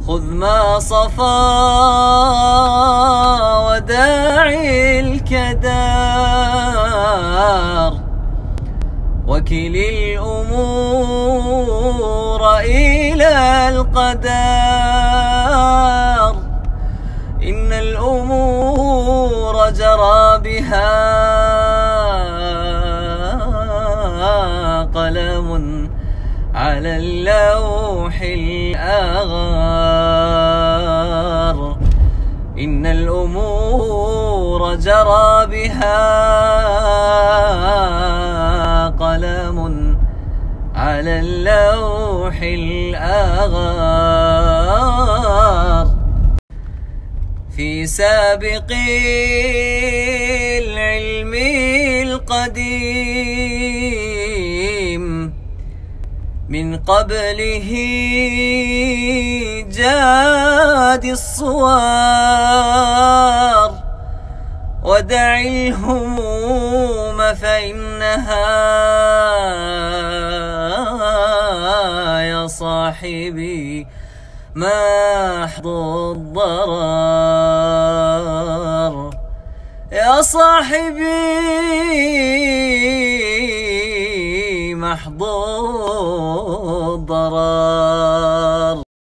خذ ما صفا وداعي الكدار، وكل الأمور إلى القدر. إن الأمور جرى بها قلم على اللوح الأغار. إن الأمور جرى بها قلم على اللوح الأغار. في سابق العلم القديم من قبله جاد الصوار. ودع الهموم فإنها يا صاحبي محض الضرر. يا صاحبي محض الضرر.